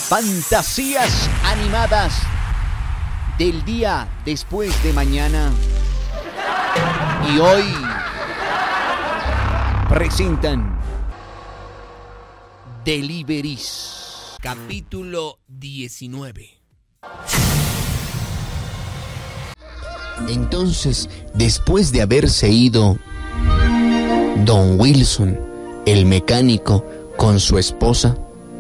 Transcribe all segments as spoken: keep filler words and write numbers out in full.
Fantasías animadas del día después de mañana. Y hoy presentan Deliveries, capítulo diecinueve. Entonces, después de haberse ido Don Wilson, el mecánico, con su esposa.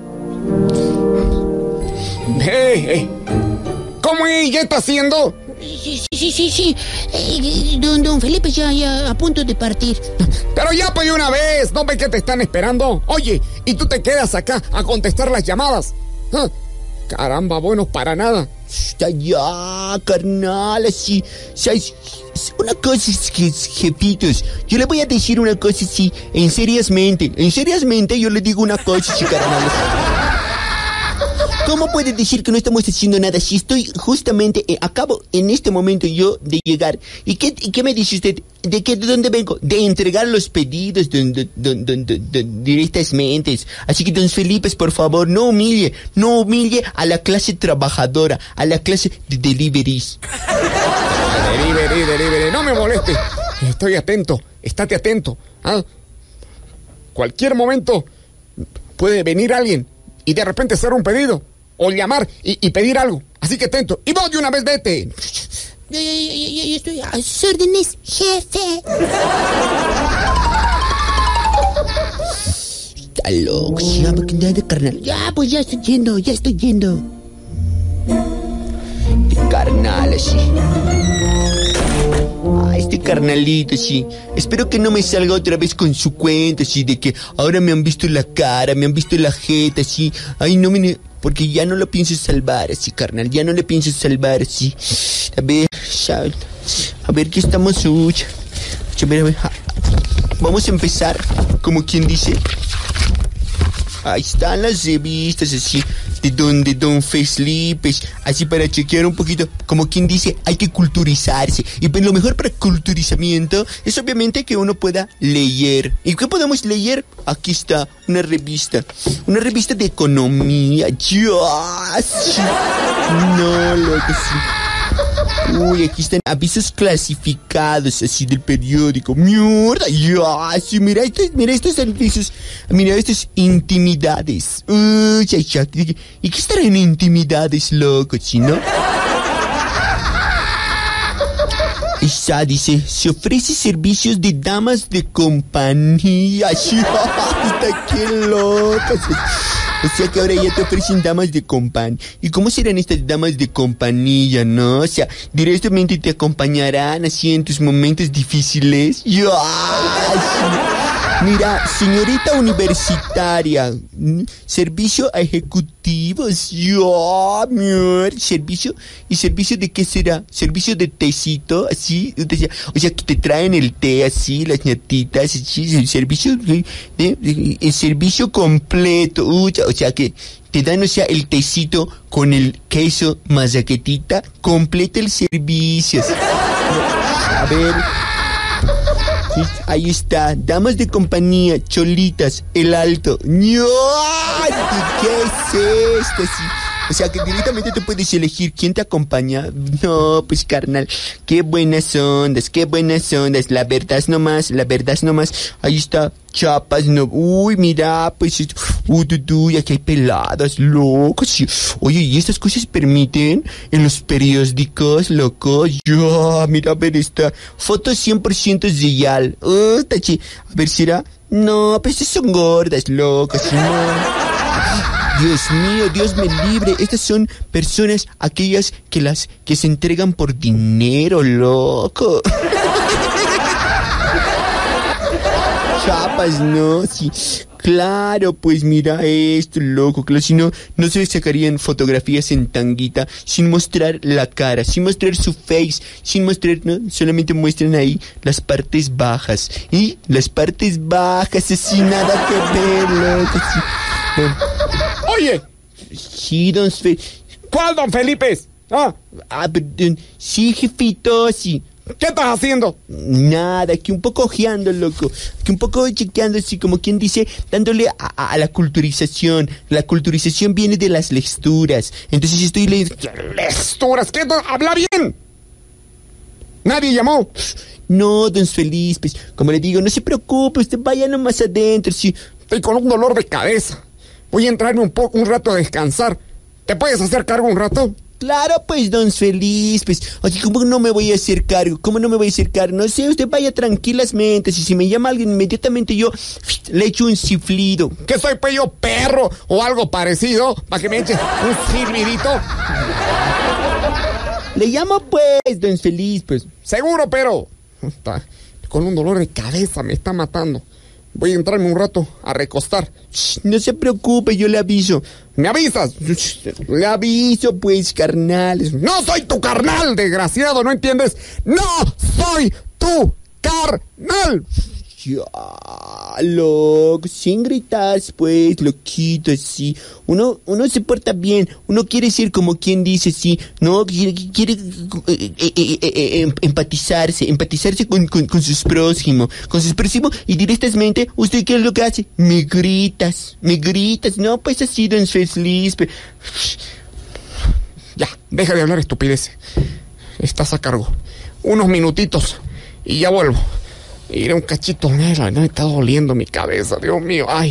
¡Hey, hey! ¿Cómo es? ¿Ya está haciendo? Sí, sí, sí, sí. Eh, don, don Felipe ya, ya a punto de partir. Pero ya pues de una vez, ¿no ves que te están esperando? Oye, y tú te quedas acá a contestar las llamadas. ¿Ah? Caramba, bueno, para nada. Ya, ya, carnal, así, ¿sabes? Una cosa es que, jefitos, yo le voy a decir una cosa así, en seriasmente, en seriasmente yo le digo una cosa así, carnal. ¿Cómo puedes decir que no estamos haciendo nada si estoy justamente, eh, acabo en este momento yo de llegar? ¿Y qué, y qué me dice usted? ¿De qué, de dónde vengo? De entregar los pedidos don, don, don, don, don, don, directamente. Así que, don Felipe, por favor, no humille, no humille a la clase trabajadora, a la clase de deliveries. Delivery, delivery, no me moleste. Estoy atento, estate atento. ¿Ah? Cualquier momento puede venir alguien y de repente hacer un pedido. O llamar y, y pedir algo. Así que atento. Y vos de una vez vete. Yo, yo, yo, yo estoy a sus órdenes, jefe. Está loco, ya, porque nada de carnal. Ya, pues ya estoy yendo, ya estoy yendo. De carnal, así. Ah, este carnalito, sí. Espero que no me salga otra vez con su cuenta, así, de que ahora me han visto la cara, me han visto la jeta, así. Ay, no me... Porque ya no lo pienso salvar así, carnal. Ya no le pienso salvar así. A ver, ya, a ver qué estamos hoy. A ver, a ver. Vamos a empezar, como quien dice. Ahí están las revistas así, de don, de don Felipe, así para chequear un poquito, como quien dice, hay que culturizarse. Y pues lo mejor para culturizamiento es obviamente que uno pueda leer. ¿Y qué podemos leer? Aquí está, una revista, una revista de economía. ¡Ya! Sí. No, loco, sí. Uy, aquí están avisos clasificados así del periódico. ¡Mierda! ¡Ya! Sí, mira, esto, mira estos avisos. Mira, estas intimidades. Uy, ya, ya. ¿Y qué estarán en intimidades, loco, si no? Esa dice, se ofrece servicios de damas de compañía. ¡Sí! ¡Está qué loco! O sea que ahora ya te ofrecen damas de compañía. ¿Y cómo serán estas damas de compañía, no? O sea, directamente te acompañarán así en tus momentos difíciles. ¡Ya! Mira, señorita universitaria, servicio a ejecutivos. ¡Ya! Mierda. Servicio, ¿y servicio de qué será? ¿Servicio de tecito? Así, o sea, que te traen el té así, las ñatitas, así, el servicio, de, de, el servicio completo. Uy, o sea que te dan, o sea, el tecito con el queso más jaquetita, completa el servicio. A ver. Sí, ahí está, damas de compañía, cholitas, el alto. ¡No! ¿Qué es esto? Sí. O sea que directamente tú puedes elegir quién te acompaña. No, pues carnal, qué buenas ondas, qué buenas ondas. La verdad es nomás, la verdad es nomás. Ahí está, chapas, no. Uy, mira, pues, uy, uy, aquí hay peladas, locos. Sí. Oye, ¿y estas cosas permiten en los periódicos, locos? Ya, mira, a ver esta foto cien por ciento real. Uh, tachi. A ver si era. No, pues estas son gordas, locos. No. Dios mío, Dios me libre. Estas son personas, aquellas que las que se entregan por dinero, loco. Chapas, ¿no? Sí. Claro, pues mira esto, loco. Claro, si no, no se sacarían fotografías en tanguita sin mostrar la cara, sin mostrar su face, sin mostrar, ¿no? Solamente muestran ahí las partes bajas. Y las partes bajas, así nada que ver, loco. Sí. Bueno. Oye. Sí, don Fe... ¿Cuál, don Felipe? Ah, ah, perdón. Sí, jefito, sí. ¿Qué estás haciendo? Nada, que un poco ojeando, loco. Que un poco chequeando, así como quien dice, dándole a, a, a la culturización. La culturización viene de las lecturas. Entonces estoy leyendo... ¡Lecturas! ¿Qué? ¡Habla bien! ¿Nadie llamó? No, don Feliz, pues, como le digo, no se preocupe, usted vaya nomás adentro, sí. Estoy con un dolor de cabeza. Voy a entrarme un, po un rato a descansar. ¿Te puedes hacer cargo un rato? Claro, pues, don Feliz, pues, así como no me voy a hacer cargo, ¿cómo no me voy a hacer cargo? No sé, usted vaya tranquilamente, si, si me llama alguien inmediatamente yo le echo un ciflido. ¿Qué soy, pues, yo, perro o algo parecido? ¿Para que me eche un silbidito? Le llamo, pues, don Feliz, pues. Seguro, pero... Está con un dolor de cabeza, me está matando. Voy a entrarme un rato a recostar. Shh, no se preocupe, yo le aviso. ¿Me avisas? Le aviso, pues, carnales. ¡No soy tu carnal, desgraciado! ¿No entiendes? ¡No soy tu carnal! Ya, loco, sin gritar, pues, loquito, así. Uno, uno se porta bien, uno quiere ser como quien dice, sí, no, quiere, quiere eh, eh, eh, eh, empatizarse, empatizarse con, con, con sus prójimos, con sus prójimos, y directamente, ¿usted qué es lo que hace? Me gritas, me gritas, no, pues así, don Feliz. Ya, deja de hablar estupideces. Estás a cargo. Unos minutitos y ya vuelvo. Iré un cachito negro, no me está doliendo mi cabeza, Dios mío, ay.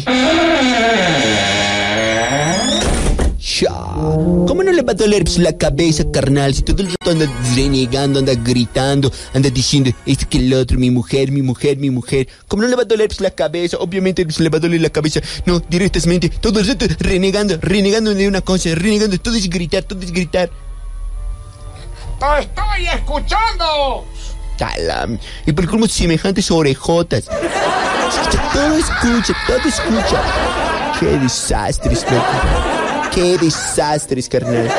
Ya, ¿cómo no le va a doler pues, la cabeza, carnal? Si todo el rato anda renegando, anda gritando, anda diciendo esto que el otro, mi mujer, mi mujer, mi mujer. ¿Cómo no le va a doler pues, la cabeza? Obviamente pues, le va a doler la cabeza. No, directamente, todo el rato renegando, renegando de una cosa, renegando, todo es gritar, todo es gritar. ¡Te estoy escuchando! Talam. Y por colmo semejantes orejotas. Escucha, todo escucha, todo escucha. Qué desastres, loco. Qué desastres, carnal.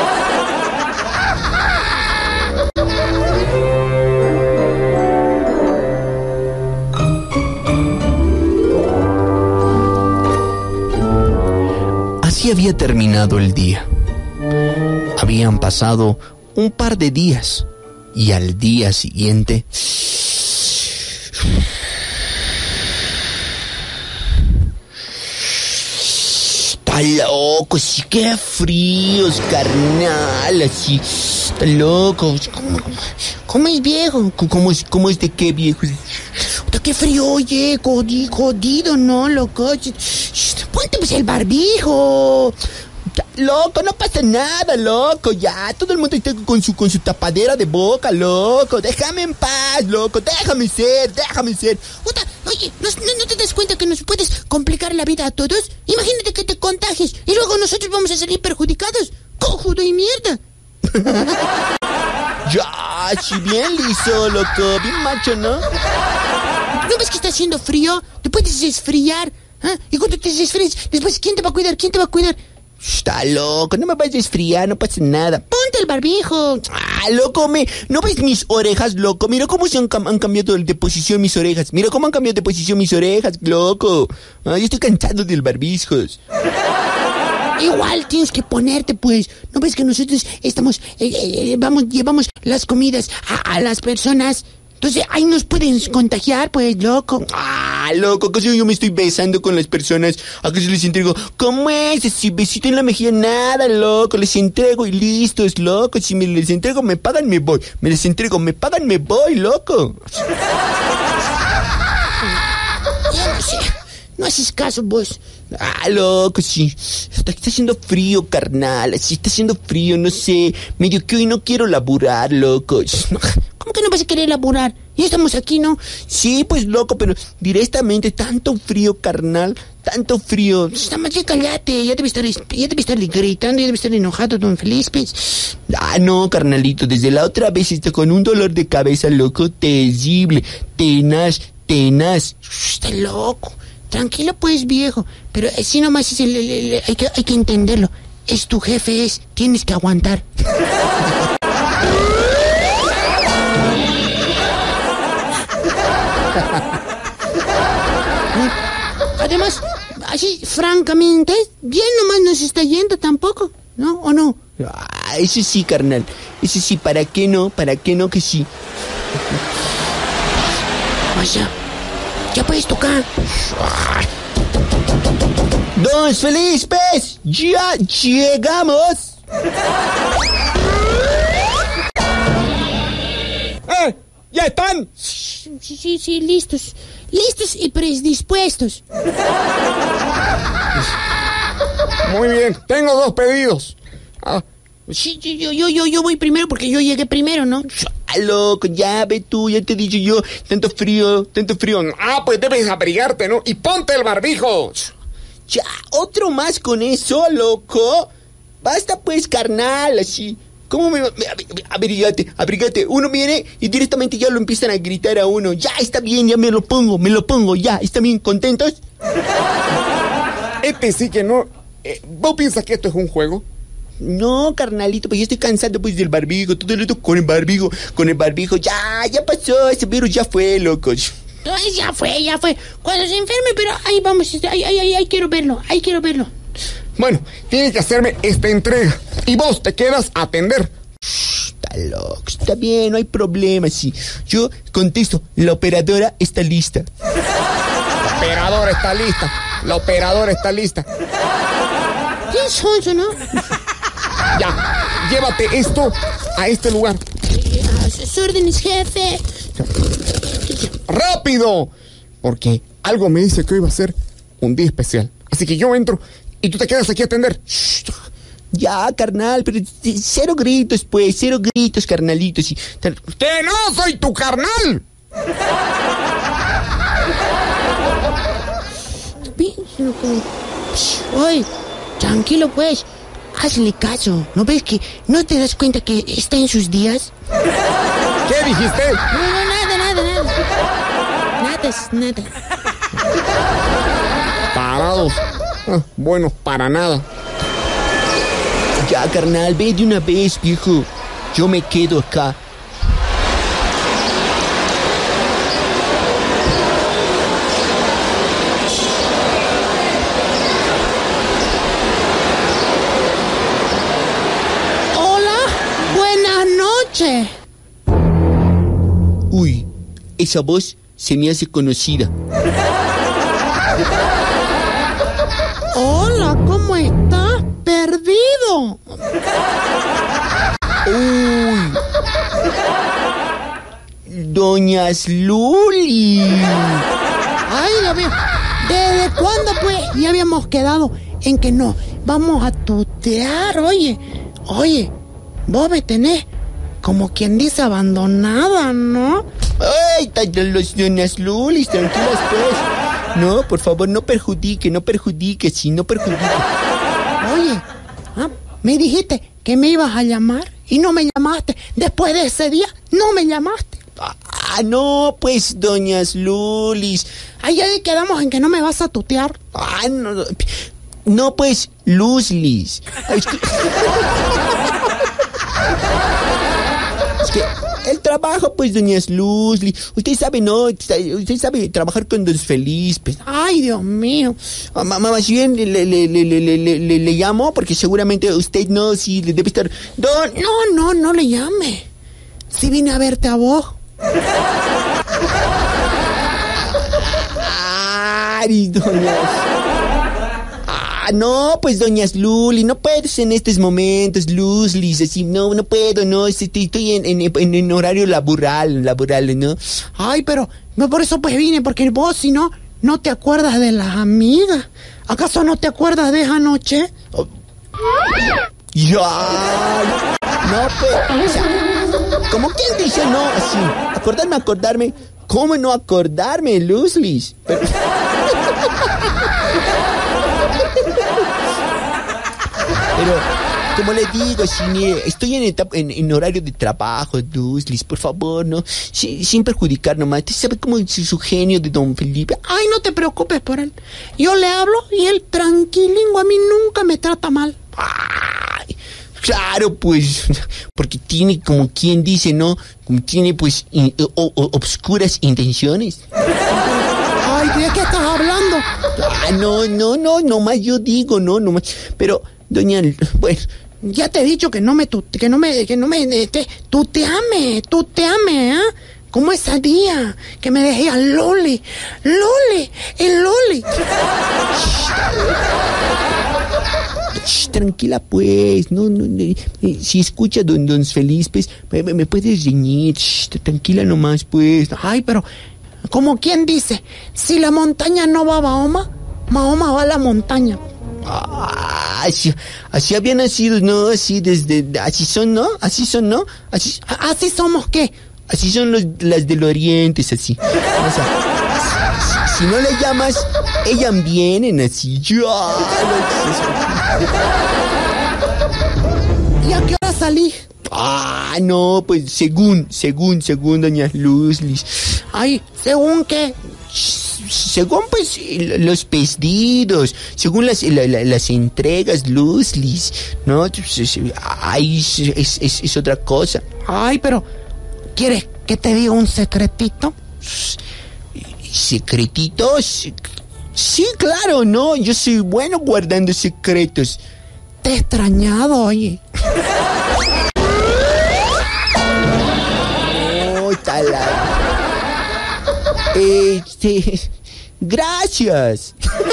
Así había terminado el día. Habían pasado un par de días. Y al día siguiente... Está loco, sí, qué fríos, carnal, así. Está loco. ¿Cómo, cómo es, viejo? ¿Cómo es, cómo es de qué, viejo? Está qué frío, oye, jodido, jodido, ¿no, loco? Ponte pues el barbijo. Loco, no pasa nada, loco, ya, todo el mundo está con su, con su tapadera de boca, loco, déjame en paz, loco, déjame ser, déjame ser. Puta, oye, ¿no, no, ¿no te das cuenta que nos puedes complicar la vida a todos? Imagínate que te contagies y luego nosotros vamos a salir perjudicados. ¡Cojudo y mierda! Ya, si bien liso, loco, bien macho, ¿no? ¿No ves que está haciendo frío? Te puedes desfriar, ¿ah? Y cuando te desfríes, después, ¿quién te va a cuidar? ¿Quién te va a cuidar? Está loco, no me vas a desfriar, no pasa nada. Ponte el barbijo. Ah, loco, me, ¿no ves mis orejas, loco? Mira cómo se han, han cambiado de posición mis orejas. Mira cómo han cambiado de posición mis orejas, loco. Ah, yo estoy cansado del barbijos. Igual tienes que ponerte, pues. ¿No ves que nosotros estamos, eh, eh, vamos, llevamos las comidas a, a las personas? Entonces, ahí nos pueden contagiar, pues, loco. Ah, loco, ¿acaso yo me estoy besando con las personas? ¿Acaso les entrego? ¿Cómo es? Si besito en la mejilla, nada, loco. Les entrego y listo, es loco. Si me les entrego, me pagan, me voy. Me les entrego, me pagan, me voy, loco. Ya no sé. No haces caso, vos. Ah, loco, sí. Está, está haciendo frío, carnal. Sí, está haciendo frío, no sé. Medio que hoy no quiero laburar, loco. No. ¿Cómo que no vas a querer laburar? Ya estamos aquí, ¿no? Sí, pues loco, pero directamente tanto frío, carnal, tanto frío. Nada más ya cállate, ya debe estar, ya debe estar gritando, ya debe estar enojado, don Felipe. Ah, no, carnalito, desde la otra vez está con un dolor de cabeza, loco, terrible, tenaz, tenaz. Está loco. Tranquilo, pues, viejo. Pero así nomás es el, el, el, hay, que, hay que entenderlo. Es tu jefe, es, tienes que aguantar. Además, así, francamente, bien nomás nos está yendo tampoco, ¿no? ¿O no? Ah, eso sí, carnal. Eso sí, ¿para qué no? ¿Para qué no que sí? Vaya, ya puedes tocar. Don Felispes, ya llegamos. ¡Eh! ¡Ya están! Sí, sí, sí, listos. Listos y predispuestos. Muy bien, tengo dos pedidos. Ah, Sí, yo, yo, yo, yo, yo voy primero porque yo llegué primero, ¿no? Ah, loco, ya ve tú, ya te he dicho yo. Tanto frío, tanto frío. ah, pues debes abrigarte, ¿no? Y ponte el barbijo. Ya, otro más con eso, loco. Basta pues, carnal, así. ¿Cómo me va? Abrigate, abrigate. Uno viene y directamente ya lo empiezan a gritar a uno. Ya, está bien, ya me lo pongo, me lo pongo, ya. ¿Están bien contentos? Este sí que no... eh, ¿Vos piensas que esto es un juego? No, carnalito, pues yo estoy cansado pues del barbijo. Todo el rato con el barbijo, con el barbijo. Ya, ya pasó, ese virus ya fue, loco. Ay, ya fue, ya fue. Cuando se enferme, pero ahí vamos, ahí, ahí, ahí, ahí quiero verlo, ahí quiero verlo. Bueno, tienes que hacerme esta entrega. Y vos te quedas a atender. Está loco, está bien, no hay problema, sí. Yo contesto, la operadora está lista. La operadora está lista. La operadora está lista. ¿Quién son eso, no? Ya, llévate esto a este lugar. A sus órdenes, jefe. ¡Rápido! Porque algo me dice que hoy va a ser un día especial. Así que yo entro y tú te quedas aquí a atender. Ya, carnal, pero cero gritos, pues, cero gritos, carnalitos. Y... ¡Que no soy tu carnal! Oye, tranquilo pues, hazle caso. ¿No ves que no te das cuenta que está en sus días? ¿Qué dijiste? No, no, nada, nada, nada. Nada, es nada. Parados. Ah, bueno, para nada. Ya, carnal, ve de una vez, viejo. Yo me quedo acá. Hola, buenas noches. Uy, esa voz se me hace conocida. Hola, ¿cómo estás? Perdido. Uy. Doñas Luli. Ay, Dios mío. ¿Desde cuándo, pues? Ya habíamos quedado en que no vamos a tutear. Oye, oye, vos me tenés como quien dice abandonada, ¿no? Ay, los doñas Lulis, tranquilas pues. No, por favor, no perjudique, no perjudique, sí, no perjudique. Oye, ¿ah? Me dijiste que me ibas a llamar y no me llamaste. Después de ese día, no me llamaste. Ah, no, pues, doñas Lulis. Ahí ya quedamos en que no me vas a tutear. Ah, no, no, no pues, Luzlis. Es que... es que el trabajo, pues, doñas Luzli. Usted sabe, ¿no? Usted sabe trabajar con Don Feliz, pues. Ay, Dios mío. Ah, más bien le, le, le, le, le, le, le, le llamo porque seguramente usted no, si le debe estar... Don... No, no, no le llame. Si vine a verte a vos. Ay, doñas... Ah, no, pues, doñas Luli, no puedes en estos momentos, Luzlis, así, no, no puedo, no, estoy, estoy en, en, en, en horario laboral, laboral, ¿no? Ay, pero no por eso pues vine, porque vos, si no, no te acuerdas de las amigas. ¿Acaso no te acuerdas de esa noche? Oh. Ya, no, pues, o sea, como quien dice, no, así, acordarme, acordarme, ¿cómo no acordarme, Luzlis? Pero... Pero, como le digo, Cine, estoy en, etapa, en, en horario de trabajo, Luzlis, por favor, ¿no? Sí, sin perjudicar nomás. ¿Usted sabe cómo es su genio de Don Felipe? Ay, no te preocupes por él. Yo le hablo y él tranquilingo, a mí nunca me trata mal. Ay, claro, pues, porque tiene, como quien dice, ¿no? Como tiene, pues, in, o, o, obscuras intenciones. Ay, ¿de qué estás hablando? Ah, no, no, no, nomás yo digo, no, nomás. Pero... Doña, bueno, ya te he dicho que no me, tu, que no me, que no me, este, tú te ame, tú te ame, ¿ah? ¿eh? como ese día que me dejé al Lole. Lole, el Lole. Shh, tranquila pues, no, no, no, eh, si escucha don, don Feliz, pues, me, me puedes reñir, shh, tranquila nomás pues. Ay, pero, como quien dice, si la montaña no va a Mahoma, Mahoma va a la montaña. Ah, así, así había nacido, ¿no? Así desde, así son, ¿no? Así son, ¿no? Así, ¿Así somos qué? así son los, las del oriente, es así. O sea, si, si no le llamas, ellas vienen así. ¿Y a qué hora salí? Ah, no, pues según, según, según doña Luzlis. Ay, ¿según qué? Según pues los pedidos, según las, la, la, las entregas, Luzlis, ¿no? Ay, es, es, es otra cosa. Ay, pero, ¿quieres que te diga un secretito? ¿Secretitos? Sí, claro, no, yo soy bueno guardando secretos. Te he extrañado, oye. Oh, talado. Este, gracias.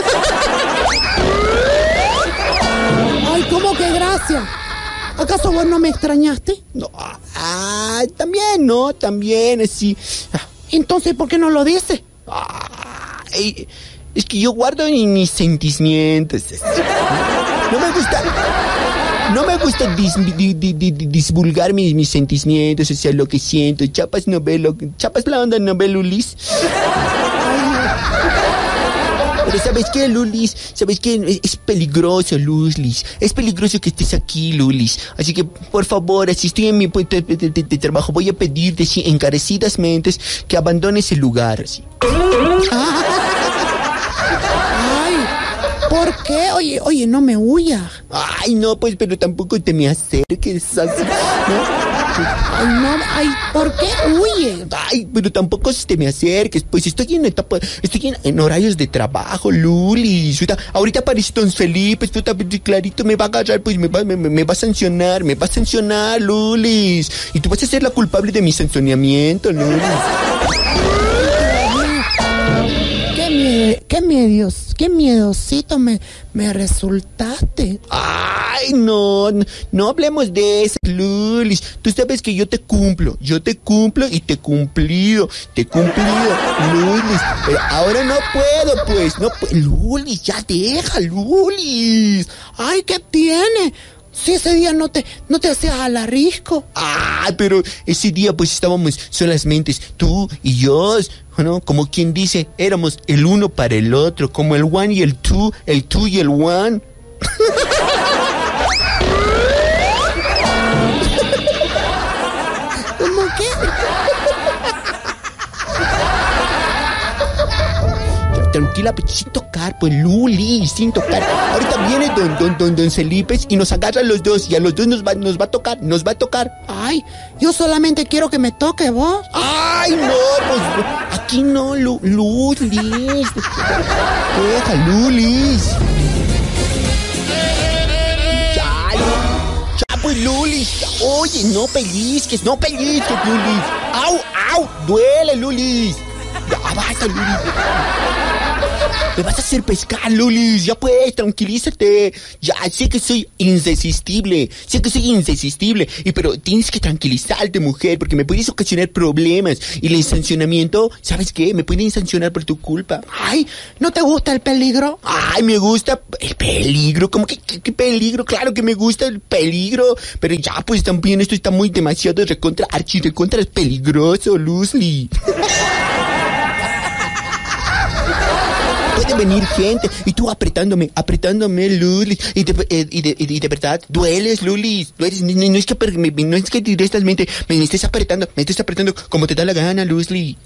Ay, ¿cómo que gracias? ¿Acaso vos no me extrañaste? No, ah, también, ¿no? También, así. Entonces, ¿por qué no lo dices? Ay, es que yo guardo mis sentimientos. No me gusta. No me gusta dis, di, di, di, disvulgar mis, mis sentimientos, o sea, lo que siento. Chapas no ve lo Chapas la onda no ve, Lulis. Pero ¿sabes qué, Lulis? ¿Sabes qué? Es, es peligroso, Lulis. Es peligroso que estés aquí, Lulis. Así que, por favor, si estoy en mi puesto de, de, de, de trabajo, voy a pedirte, sí, encarecidamente, que abandones el lugar, así. ¿Por qué? Oye, oye, no me huyas. Ay, no, pues, pero tampoco te me acerques así, ¿no? Ay, no, ay, ¿por qué huye? Ay, pero tampoco te me acerques, pues estoy en etapa, estoy en, en horarios de trabajo, Lulis. Ahorita, ahorita aparece don Felipe, puta, clarito me va a agarrar, pues me va, me, me va a sancionar, me va a sancionar, Lulis. Y tú vas a ser la culpable de mi sancionamiento, Lulis. Qué medios, qué miedosito me, me resultaste. Ay, no, no, no hablemos de eso, Lulis. Tú sabes que yo te cumplo, yo te cumplo y te he cumplido, te he cumplido, Lulis. Pero ahora no puedo, pues, no puedo. Lulis, ya deja, Lulis. Ay, ¿qué tiene? Si ese día no te, no te hacías alarrisco. Ah, pero ese día pues estábamos solamente tú y yo, ¿no? Como quien dice, éramos el uno para el otro, como el one y el two, el two y el one. ¿Cómo qué? Tranquila, pues sin tocar, pues Luli, sin tocar. Ahorita viene don, don, don, don Felipe y nos agarra a los dos y a los dos nos va, nos va a tocar, nos va a tocar. Ay, yo solamente quiero que me toque vos. Ay, no, pues aquí no, Lu, Lulis. Deja, Lulis. Ya, ya, pues Lulis. Oye, no pellizques, no pellizques, Lulis. Au, au, duele, Lulis. Ya, basta, Lulis. Me vas a hacer pescar, Lulis. Ya pues, tranquilízate. Ya, sé que soy irresistible. Sé que soy irresistible. Y pero tienes que tranquilizarte, mujer, porque me puedes ocasionar problemas. Y el sancionamiento, ¿sabes qué? Me pueden sancionar por tu culpa. Ay, ¿no te gusta el peligro? Ay, me gusta el peligro. ¿Cómo que qué, qué peligro? Claro que me gusta el peligro. Pero ya, pues también esto está muy demasiado recontra, archi recontra peligroso, Luzli. Puede venir gente y tú apretándome, apretándome, Lulis, y de, eh, y de, y de verdad, dueles, Lulis, dueles, no, no es que, me, no es que directamente me, me estés apretando, me estés apretando como te da la gana, Luzli.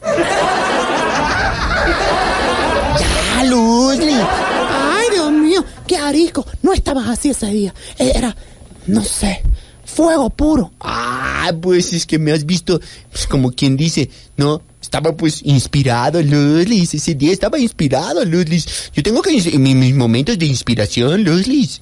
Ya, Luzli. Ay, Dios mío, qué arisco, no estabas así ese día, era, no sé, fuego puro. Ah, pues es que me has visto, pues, como quien dice, ¿no? Estaba pues inspirado, Luzlis. Ese día estaba inspirado, Luzlis. Yo tengo que mis, mis momentos de inspiración, Luzlis.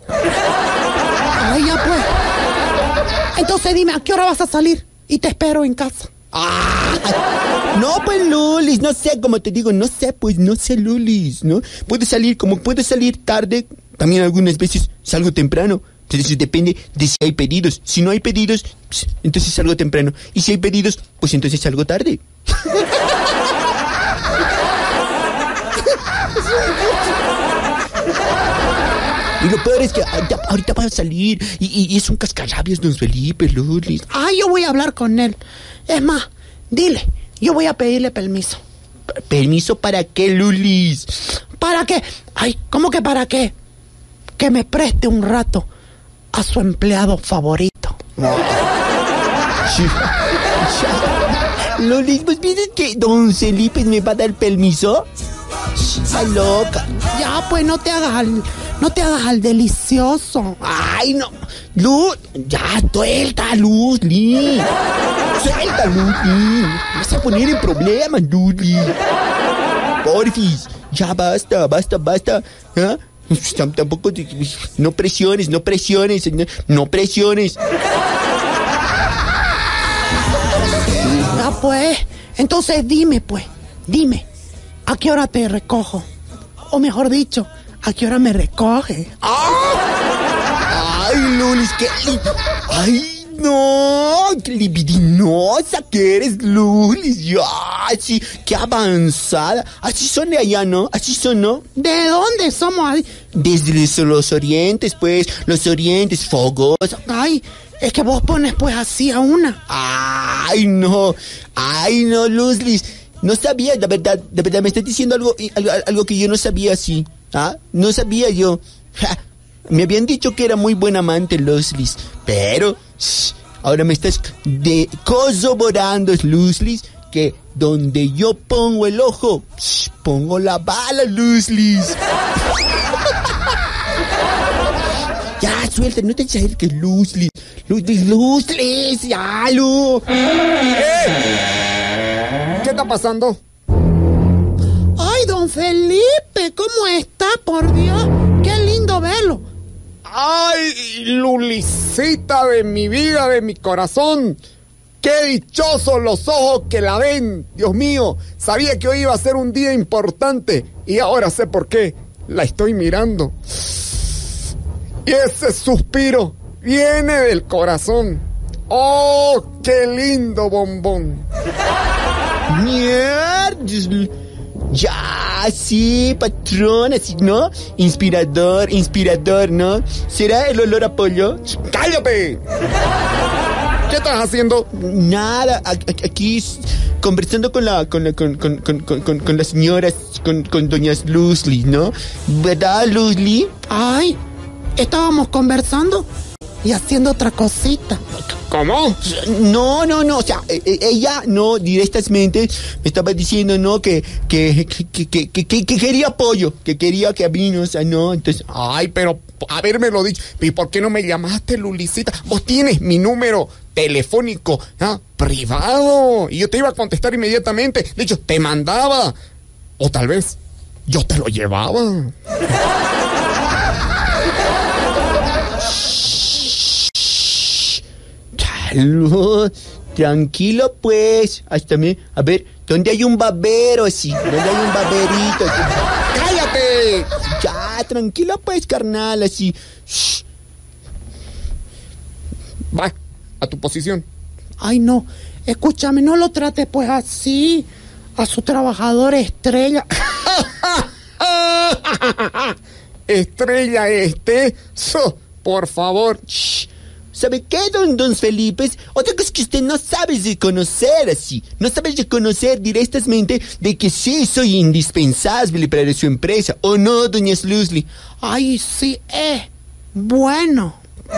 Ay, ya pues. Entonces dime, ¿a qué hora vas a salir? Y te espero en casa. Ah, no, pues, Lulis, no sé, como te digo, no sé, pues, no sé, Lulis, ¿no? Puedo salir, como puedo salir tarde, también algunas veces salgo temprano. Entonces depende de si hay pedidos. Si no hay pedidos, pues, entonces salgo temprano. Y si hay pedidos, pues entonces salgo tarde. Y lo peor es que ahorita, ahorita va a salir y, y, y es un cascarrabias, don Felipe, Lulis. Ah, yo voy a hablar con él. Es más, dile, yo voy a pedirle permiso. ¿Permiso para qué, Lulis? ¿Para qué? Ay, ¿cómo que para qué? Que me preste un rato a su empleado favorito. Lulis, ¿pues piensas que don Felipe me va a dar permiso? Está loca. Ya, pues no te hagas al, no te hagas al delicioso. Ay, no. Luz, ya, suelta, Luzli. Suelta, Luzli. Me vas a poner en problemas, Luzli. Porfis, ya basta, basta, basta. ¿Ah? Tampoco, no presiones, no presiones, no, no presiones. Ya, pues, entonces dime, pues, dime. ¿A qué hora te recojo? O mejor dicho, ¿a qué hora me recoge? ¡Ah! ¡Ay, Lulis! ¡Qué li... ¡Ay, no! ¡Qué libidinosa que eres, Lulis! ¡Ya! Sí, ¡qué avanzada! Así son de allá, ¿no? Así son, ¿no? ¿De dónde somos ahí? Desde los orientes, pues. Los orientes, fogosos. Ay, es que vos pones, pues, así a una. ¡Ay, no! ¡Ay, no, Luzlis! No sabía, la verdad, de verdad, me estás diciendo algo, algo, algo que yo no sabía así. ¿Ah? No sabía yo. Ja, me habían dicho que era muy buen amante, Luzlis. Pero, shh, ahora me estás de corroborando, Luzlis, que donde yo pongo el ojo, shh, pongo la bala, Luzlis. Ya, suelta, no te acerques, Luzlis. Luzlis, Luzlis, ya, Luz. ¿Qué está pasando? Ay, don Felipe, ¿cómo está? Por Dios, qué lindo verlo. ¡Ay, Lulisita de mi vida, de mi corazón! ¡Qué dichosos los ojos que la ven! Dios mío, sabía que hoy iba a ser un día importante y ahora sé por qué. La estoy mirando. Y ese suspiro viene del corazón. ¡Oh, qué lindo bombón! Mierda. Ya, sí, patrón, así, ¿no? Inspirador, inspirador, ¿no? ¿Será el olor a pollo? ¡Cállate! ¿Qué estás haciendo? Nada, a- a- aquí conversando con la, con la, con, con, con, con, con, con las señoras, con, con doñas Luzli, ¿no? ¿Verdad, Luzli? Ay, estábamos conversando y haciendo otra cosita. ¿Cómo? No, no, no, o sea, e- e- ella no directamente me estaba diciendo, ¿no? Que, que, que, que, que, que, que quería pollo, que quería que a mí, ¿no? O sea, no, entonces, Ay, pero habérmelo dicho. ¿Y por qué no me llamaste, Lulisita? Vos tienes mi número telefónico, ¿ah? Privado. Y yo te iba a contestar inmediatamente. De hecho, te mandaba. O tal vez yo te lo llevaba. Luz, tranquilo pues, hasta me, a ver, ¿dónde hay un babero así? ¿Dónde hay un baberito? ¡Cállate! Ya, tranquilo pues, carnal, así. Shh. Va, a tu posición. Ay, no, escúchame, no lo trates pues así a su trabajador estrella. Estrella este. So, por favor. Shh. ¿Sabe qué, don, don Felipe? Otra cosa es que usted no sabe reconocer así. No sabe reconocer directamente de que sí soy indispensable para su empresa. ¿O no, doña Luzli? Ay, sí, es bueno.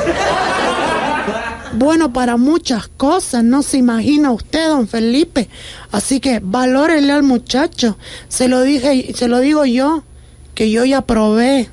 Bueno para muchas cosas, no se imagina usted, don Felipe. Así que valórele al muchacho. Se lo dije, se lo digo yo, que yo ya probé.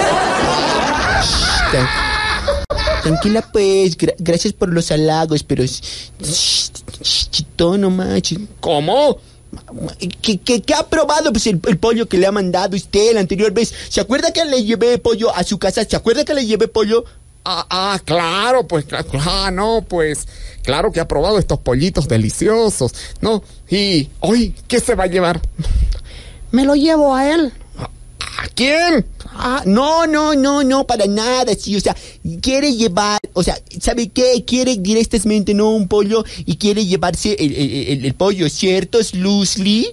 Shh, tranquila pues, gra- gracias por los halagos, pero... Shh, shh, shh, chitón nomás. ch- ¿Cómo? ¿Qué, qué, qué ha probado pues el, el pollo que le ha mandado usted la anterior vez? ¿Se acuerda que le llevé pollo a su casa? ¿Se acuerda que le llevé pollo? Ah, ah, claro, pues, claro, ah, no, pues, claro que ha probado estos pollitos deliciosos, ¿no? Y, hoy, ¿qué se va a llevar? Me lo llevo a él. ¿A quién? Ah, no, no, no, no, para nada, sí, o sea, quiere llevar, o sea, ¿sabe qué? Quiere directamente, no, un pollo, y quiere llevarse el, el, el, el pollo, ¿cierto? ¿Es Luzli?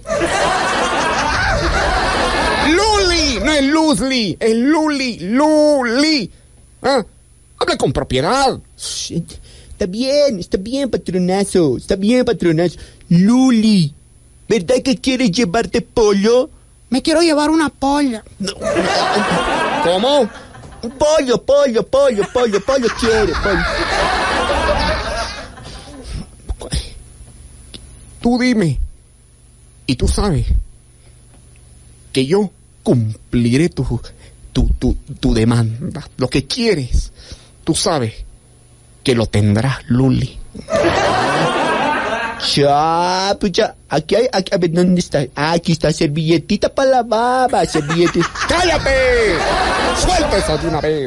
¡Luli! No es Luzli, es Luli, Luli. ¿Ah? Habla con propiedad. Está bien, está bien, patronazo, está bien, patronazo. Luli, ¿verdad que quieres llevarte pollo? Me quiero llevar una polla. ¿Cómo? Pollo, pollo, pollo, pollo, pollo quiere, pollo. Tú dime, y tú sabes que yo cumpliré tu, tu, tu, tu demanda. Lo que quieres, tú sabes que lo tendrás, Luli. Ya, pues ya, aquí hay, aquí, a ver, ¿dónde está? Ah, aquí está, servilletita para la baba, servilletita. ¡Cállate! ¡Suelta eso de una vez!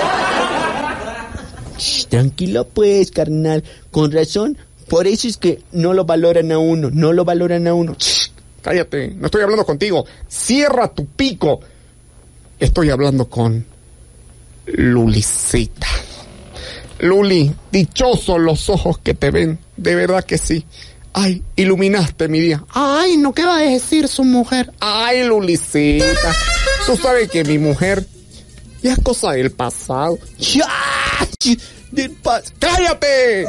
Shh, tranquilo pues, carnal, con razón, por eso es que no lo valoran a uno, no lo valoran a uno. Shh, cállate, no estoy hablando contigo, cierra tu pico. Estoy hablando con Lulicita. Luli, dichosos los ojos que te ven, de verdad que sí. Ay, iluminaste mi día. Ay, no, ¿qué va a decir su mujer? Ay, Lulicita, tú sabes que mi mujer ya es cosa del pasado. Ya, del pas... ¡Cállate!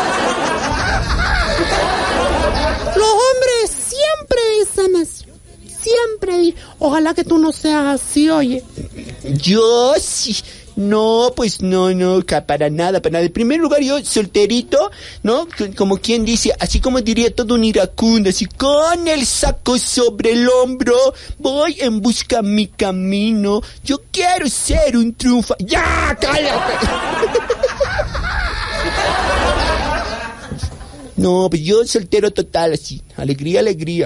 Los hombres siempre dicen eso. Siempre. Ojalá que tú no seas así, oye. Yo sí... No, pues no, no, para nada, para nada. En primer lugar, yo solterito, ¿no? Como quien dice, así como diría todo un iracundo, así con el saco sobre el hombro, voy en busca de mi camino. Yo quiero ser un triunfa... ¡Ya, cállate! No, pues yo soltero total, así. Alegría, alegría.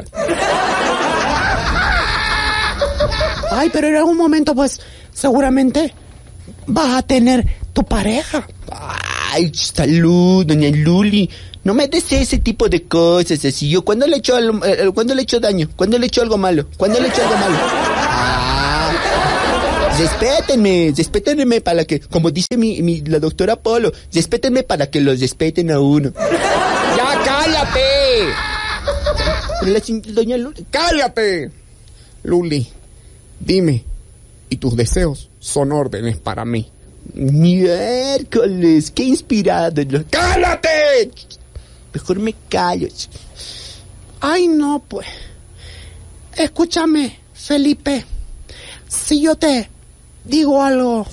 Ay, pero en algún momento, pues, seguramente vas a tener tu pareja. Ay, salud, doña Luli. No me des ese tipo de cosas así. Yo, ¿cuándo le he hecho, eh, ¿cuándo le he hecho daño? ¿Cuándo le he hecho algo malo? ¿Cuándo le he hecho algo malo? Ah, respétenme, respétenme para que, como dice mi, mi, la doctora Polo, respétenme para que los respeten a uno. ¡Ya cállate! La, doña Luli. ¡Cállate! Luli, dime, ¿y tus deseos son órdenes para mí? Miércoles, qué inspirado. ¡Cállate! Mejor me callo. Ay, no, pues. Escúchame, Felipe. Si yo te digo algo,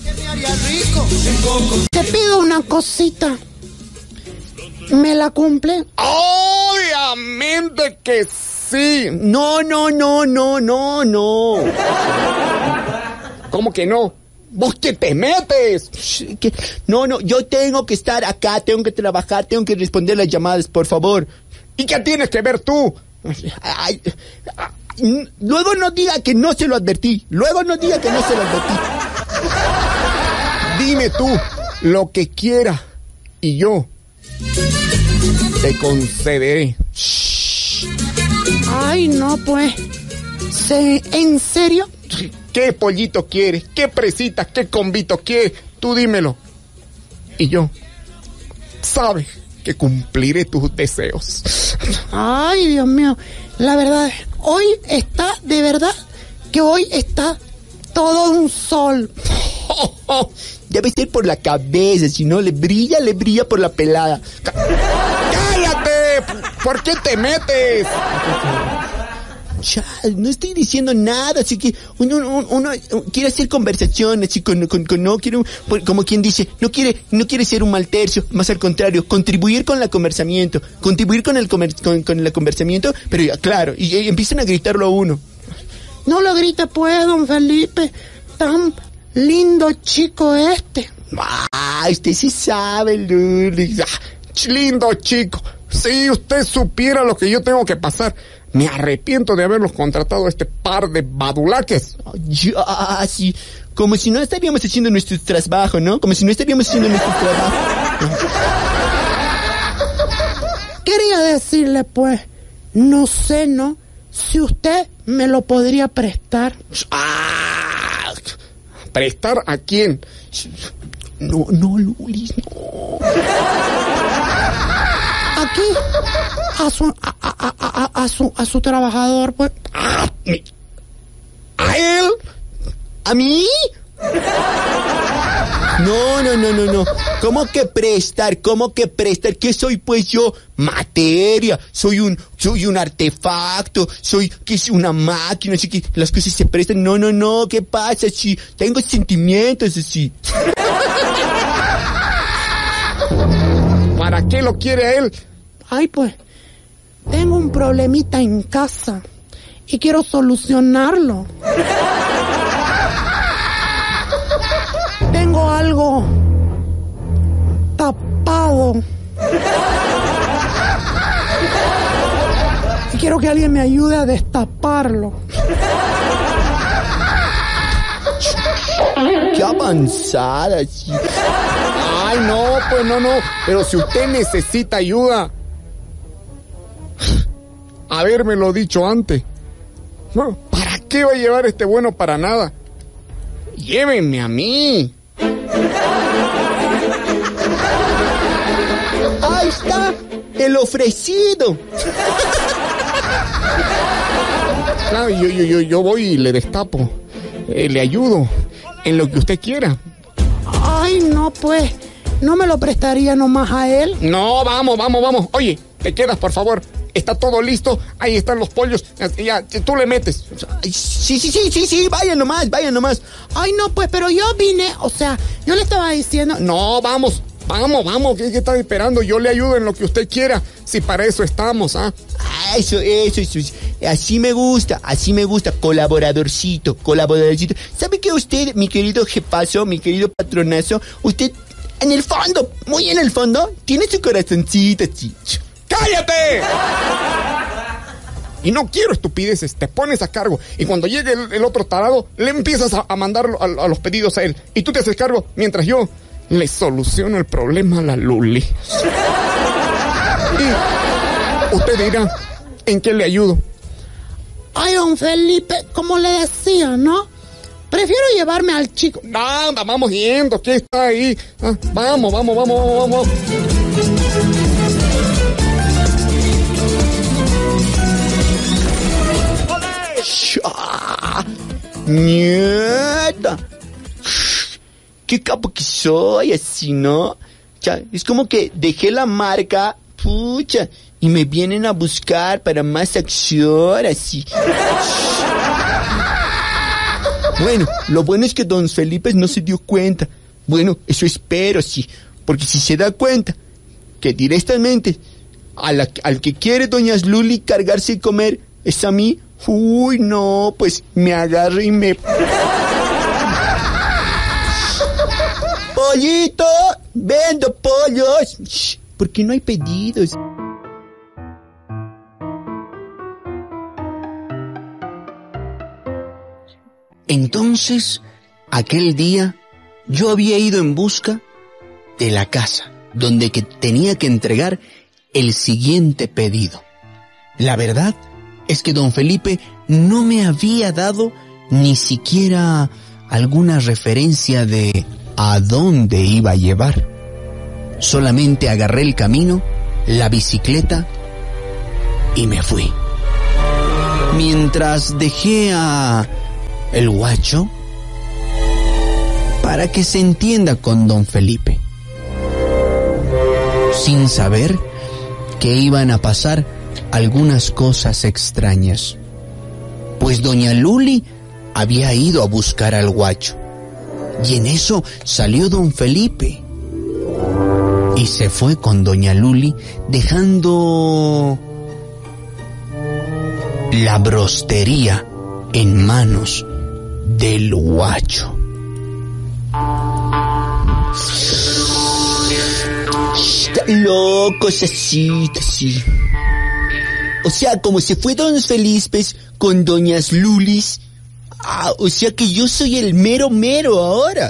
te pido una cosita, ¿me la cumple? Obviamente que sí. No, no, no, no, no, no. ¿Cómo que no? ¿Vos qué te metes? ¿Qué? No, no, yo tengo que estar acá, tengo que trabajar, tengo que responder las llamadas, por favor. ¿Y qué tienes que ver tú? Ay, ay, luego no diga que no se lo advertí. Luego no diga que no se lo advertí. Dime tú lo que quieras y yo te concederé. Ay, no, pues. ¿Se, ¿En serio? ¿Qué pollito quieres? ¿Qué presitas? ¿Qué convito quieres? Tú dímelo. Y yo, sabes que cumpliré tus deseos. Ay, Dios mío. La verdad, hoy está, de verdad, que hoy está todo un sol. Debe ser por la cabeza, si no le brilla, le brilla por la pelada. ¡Cállate! ¿Por qué te metes? Ya, no estoy diciendo nada, así que uno, uno, uno quiere hacer conversación, así con, con, con no quiere, como quien dice, no quiere, no quiere ser un mal tercio, más al contrario, contribuir con el conversamiento, contribuir con el comer, con, con el conversamiento, pero ya, claro, y, y empiezan a gritarlo a uno. No lo grite pues, don Felipe, tan lindo chico este. Ah, usted sí sabe, Luli. Ah, lindo chico, si usted supiera lo que yo tengo que pasar Me arrepiento de haberlos contratado a este par de badulaques. Ya, sí. Como si no estaríamos haciendo nuestro trabajo, ¿no? Como si no estaríamos haciendo nuestro trabajo. Quería decirle, pues, no sé, ¿no? Si usted me lo podría prestar. Ah, ¿prestar a quién? No, no, Lulis, no. Aquí, a su, a, a, a, a su, a su trabajador, pues. ¿A él? ¿A mí? No, no, no, no, no. ¿Cómo que prestar? ¿Cómo que prestar? ¿Qué soy, pues, yo? Materia. Soy un, soy un artefacto. Soy, ¿qué es? Una máquina. Así que las cosas se prestan. No, no, no. ¿Qué pasa? Sí, tengo sentimientos así. ¿Para qué lo quiere a él? Ay, pues, tengo un problemita en casa y quiero solucionarlo. Tengo algo tapado. Y quiero que alguien me ayude a destaparlo. Qué avanzada, sí. Ay, no, pues no, no. Pero si usted necesita ayuda, habérmelo dicho antes. No, ¿para qué va a llevar este bueno para nada? Llévenme a mí. Ahí está, el ofrecido. Claro, yo, yo, yo, yo voy y le destapo. Eh, le ayudo en lo que usted quiera. Ay, no, pues, ¿no me lo prestaría nomás a él? No, vamos, vamos, vamos. Oye, te quedas, por favor. Está todo listo. Ahí están los pollos. Ya, tú le metes. Sí, sí, sí, sí, sí, vayan nomás, vayan nomás. Ay, no, pues, pero yo vine, o sea, yo le estaba diciendo... No, vamos, vamos, vamos. ¿Qué, qué está esperando? Yo le ayudo en lo que usted quiera. Si para eso estamos, ¿ah? Ah, eso, eso, eso. Así me gusta, así me gusta. Colaboradorcito, colaboradorcito. ¿Sabe que usted, mi querido jefazo, mi querido patronazo, usted, en el fondo, muy en el fondo, tiene su corazoncito, chicho? ¡Cállate! Y no quiero estupideces, te pones a cargo. Y cuando llegue el, el otro tarado, le empiezas a, a mandar a, a los pedidos a él. Y tú te haces cargo mientras yo le soluciono el problema a la Luli. Y usted dirá, ¿en qué le ayudo? Ay, don Felipe, como le decía, ¿no? Prefiero llevarme al chico. No, vamos yendo, ¿qué está ahí? Ah, vamos, vamos, vamos, vamos, vamos. ¡Nieta! ¡Qué capo que soy! Así, ¿no? Ya, es como que dejé la marca, pucha, y me vienen a buscar para más acción, así. Bueno, lo bueno es que don Felipe no se dio cuenta. Bueno, eso espero, sí. Porque si se da cuenta que directamente a la, al que quiere doña Luli cargarse y comer es a mí, uy, no, pues me agarro y me... ¡Pollito! ¡Vendo pollos! Shh, ¿por qué no hay pedidos? Entonces, aquel día, yo había ido en busca de la casa, donde que tenía que entregar el siguiente pedido. La verdad es que don Felipe no me había dado ni siquiera alguna referencia de a dónde iba a llevar. Solamente agarré el camino, la bicicleta y me fui. Mientras dejé a el guacho para que se entienda con don Felipe, sin saber que iban a pasar algunas cosas extrañas, pues doña Luli había ido a buscar al guacho y en eso salió don Felipe y se fue con doña Luli dejando la brostería en manos del guacho. Está loco, así, así. O sea, como se fue Don Felipes con Doñas Lulis. Ah, o sea que yo soy el mero mero ahora.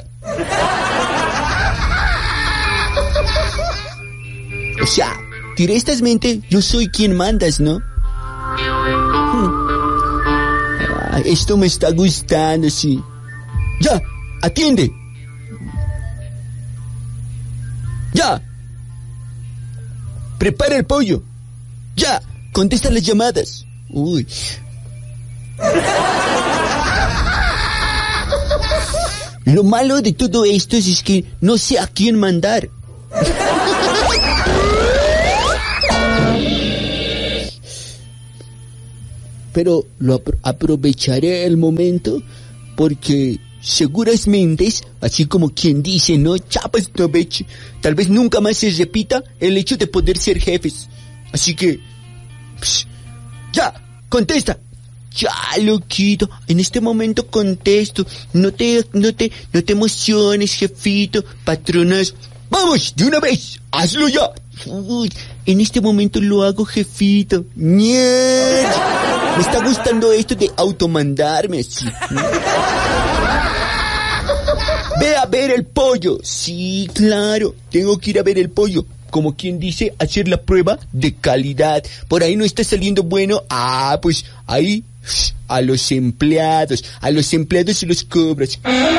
O sea, directamente yo soy quien mandas, ¿no? Hmm. Ah, esto me está gustando, sí. Ya, atiende. Ya. Prepara el pollo. Ya, contesta las llamadas. Uy. Lo malo de todo esto es, es que no sé a quién mandar. Pero lo apro- aprovecharé el momento porque seguramente, así como quien dice, ¿no? Chapas no beche. Tal vez nunca más se repita el hecho de poder ser jefes. Así que... Psh, ya, contesta. Ya, loquito, en este momento contesto. No te, no te, no te emociones, jefito, patronas. Vamos, de una vez, hazlo ya. Uy, en este momento lo hago, jefito. ¡Niet! Me está gustando esto de automandarme así. Ve a ver el pollo. Sí, claro, tengo que ir a ver el pollo. Como quien dice, hacer la prueba de calidad. Por ahí no está saliendo bueno. Ah, pues ahí a los empleados. A los empleados se los cobras.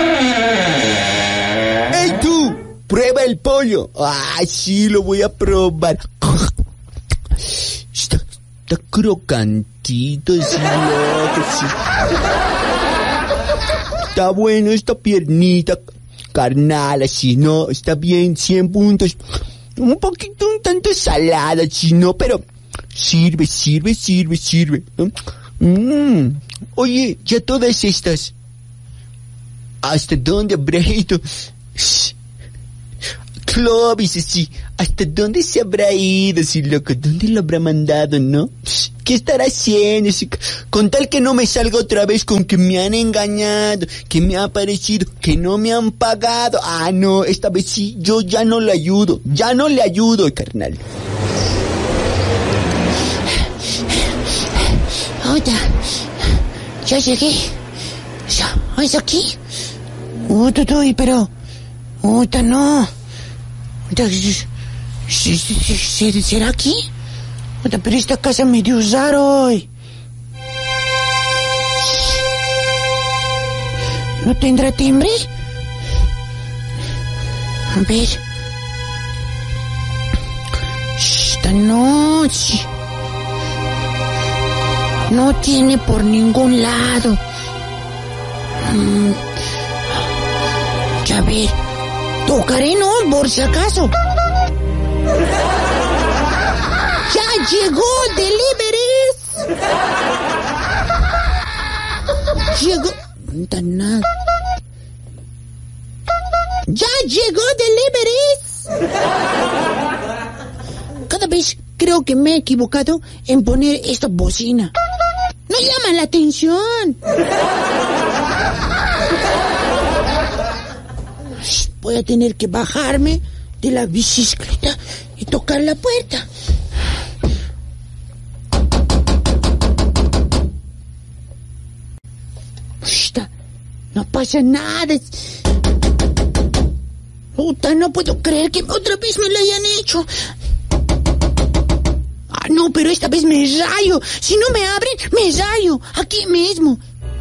¡Ey, tú! ¡Prueba el pollo! ¡Ah, sí, lo voy a probar! Está, está crocantito, sí, loco, sí. Está bueno esta piernita carnal, así, ¿no? Está bien, cien puntos. Un poquito, un tanto salada, sí, ¿no? Pero sirve, sirve, sirve, sirve, ¿no? Mm. Oye, ya todas estas, ¿hasta dónde habrá ido? Clovis, sí, ¿hasta dónde se habrá ido, sí, loco? ¿Dónde lo habrá mandado, no? ¿Qué estará haciendo? Sí, con tal que no me salga otra vez con que me han engañado, que me ha aparecido, que no me han pagado. Ah, no, esta vez sí, yo ya no le ayudo, ya no le ayudo, carnal. Oiga, ya llegué. Ya, ¿es aquí? Uy, uy, pero... Uy, no. ¿Será aquí? Oiga, pero esta casa me dio raro hoy. ¿No tendrá timbre? A ver. Esta noche... No tiene por ningún lado. Mm. Ya ver. Tocaré, ¿no? Por si acaso. ¡Ya llegó Deliveries! Llegó... No está nada. ¡Ya llegó Deliveries! Cada vez creo que me he equivocado en poner esta bocina. ¡No llama la atención! Voy a tener que bajarme de la bicicleta y tocar la puerta. No pasa nada. Puta, no puedo creer que otra vez me lo hayan hecho. Ah, no, pero esta vez me rayo. Si no me abren, me rayo. Aquí mismo.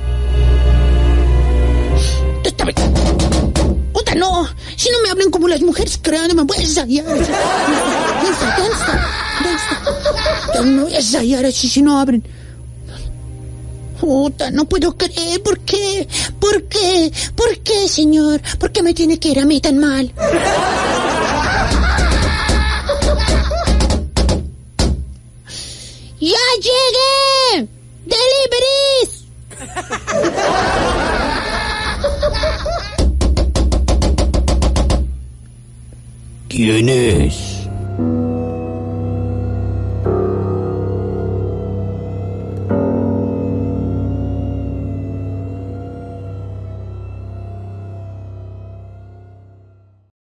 Esta vez... Puta, no. Si no me hablan como las mujeres, creo, no me voy a rayar. ¿Dónde está? ¿Dónde está? ¿Dónde está? Me voy a rayar así si no abren. Puta, no puedo creer. ¿Por qué? ¿Por qué? ¿Por qué, señor? ¿Por qué me tiene que ir a mí tan mal? ¡Ya llegué! ¡Deliveries! ¿Quién es?